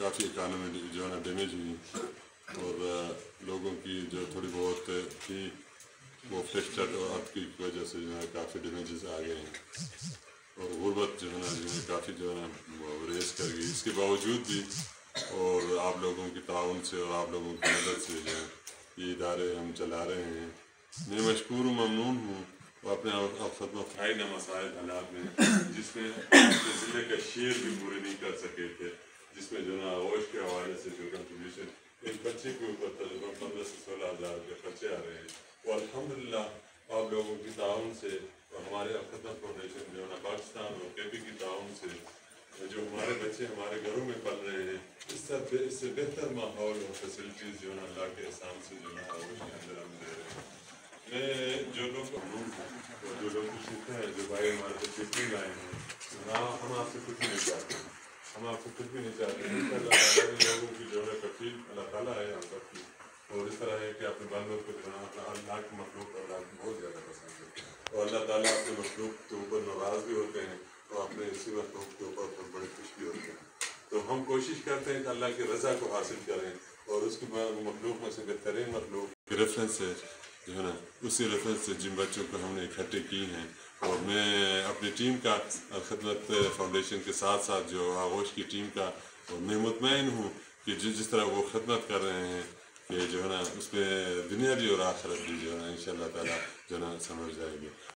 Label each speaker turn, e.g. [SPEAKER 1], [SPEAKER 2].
[SPEAKER 1] काफ़ी इकानमी जो है ना डैमेज हुई और लोगों की जो थोड़ी बहुत थी वो फ्लड और अर्थ की वजह से जो है काफ़ी डैमेजेस आ गए हैं और गुर्बत जो है ना काफ़ी जो है ना रेस कर गई। इसके बावजूद भी और आप लोगों की ताउन से और आप लोगों की मदद से जो है ये इदारे हम चला रहे हैं। मैं मशकूर हूँ, ममनून हूँ और अपने खदमत आई न मसाइल हालात में जिसमें ज़िले का शेर भी पूरे नहीं कर सके थे, जिसमें जो ना आगोश के हवाले से जो कंट्रीब्यूशन एक बच्चे के ऊपर तकरीबन 15 से 16 हज़ार रुपये खर्चे आ रहे हैं और अल्हम्दुलिल्लाह आप लोगों की ताउन से और हमारे खदमत फाउंडेशन जो ना पाकिस्तान और केपी की ताउन से जो हमारे बच्चे हमारे घरों में पल रहे हैं इससे बेहतर माहौल और फैसिलिटीज़ जो ना अल्लाह के एहसान से जो ना आगोश के अंदर हम दे रहे हैं। मैं जो लोग सीखते हैं जो भाई हमारे को सीखने लाए हैं ना, हम आपसे कुछ भी नहीं चाहते, हम आपसे कुछ भी नहीं चाहते। लोगों की जो है कफील अल्लाह ताला है हम सबकी और इस तरह है कि अपने बंदों को जो है अल्लाह की मखलूक अल्लाह को बहुत ज़्यादा पसंद है और अल्लाह ताला अपने मखलूक के ऊपर नाराज़ भी होते हैं और अपने इसी मखलूक के ऊपर बड़े खुश भी होते हैं। तो हम कोशिश करते हैं कि अल्लाह की रज़ा को हासिल करें और उसकी मखलूक में से बेहतरीन मखलूक रेफरेंस है जो है ना उसी रेफरेंस से जिन बच्चों को हमने इकट्ठे की हैं और मैं अपनी टीम का खदमत फाउंडेशन के साथ साथ जो आगोश की टीम का और मैं मुतमईन हूँ कि जिस तरह वो खदमत कर रहे हैं कि जो है ना उसमें दुनिया भी और आखिरत भी जो है ना इंशाअल्लाह ताला जो है ना समझ जाएगी।